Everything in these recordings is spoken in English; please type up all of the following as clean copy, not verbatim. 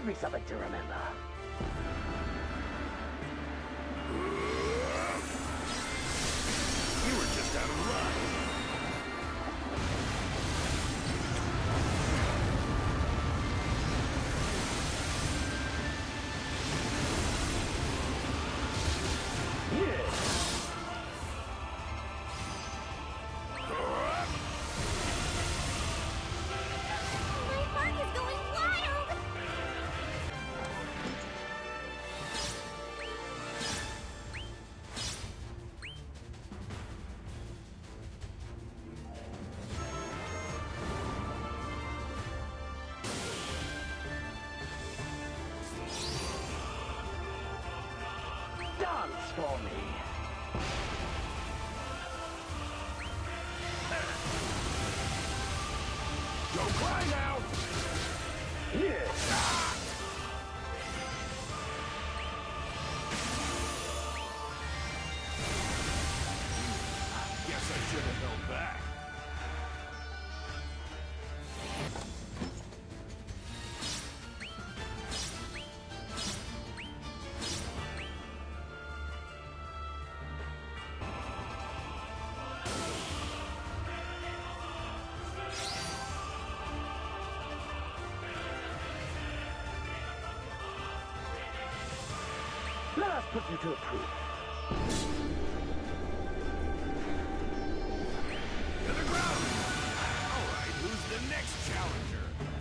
Give me something to remember. You were just out of luck. Dance for me. Don't cry now! Yes. Guess I should have held back. Let us put you to the proof. To the ground! Alright, who's the next challenger?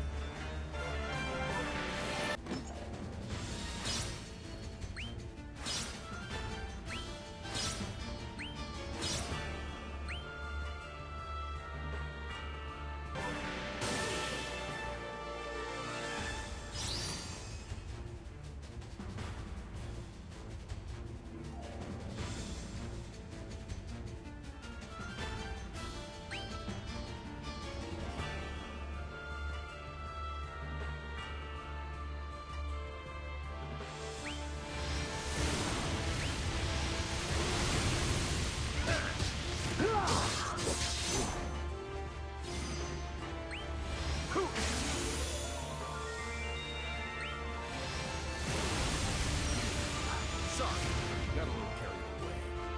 Sorry, got a little carried away.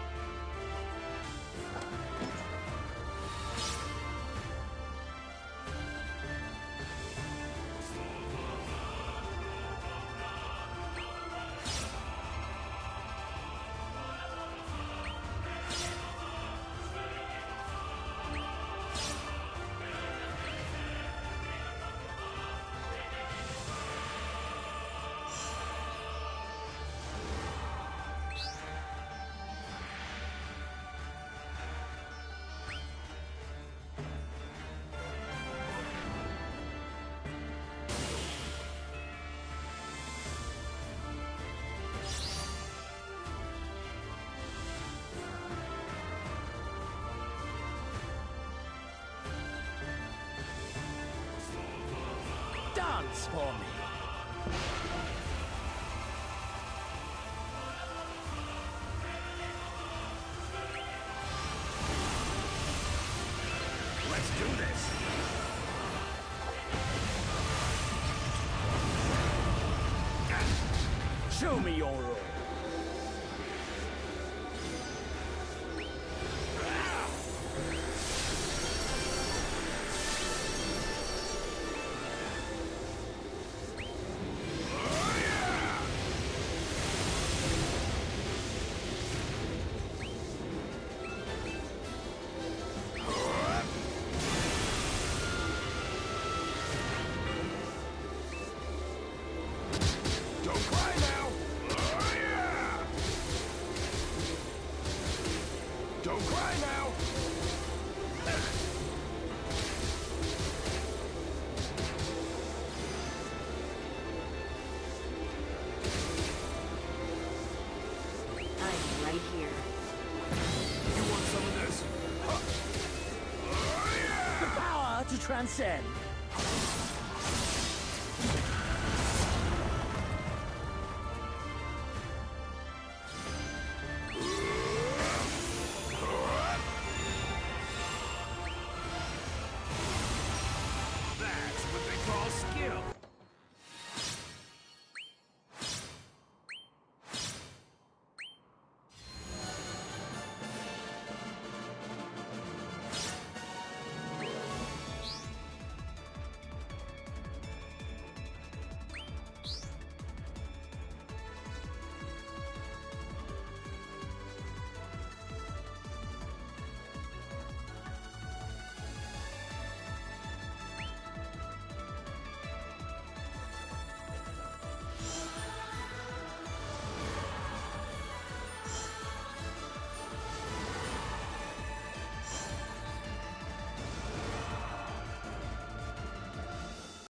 Dance for me. Let's do this! Show me your role. Don't cry now! Don't cry now! I'm right here. You want some of this? The power to transcend.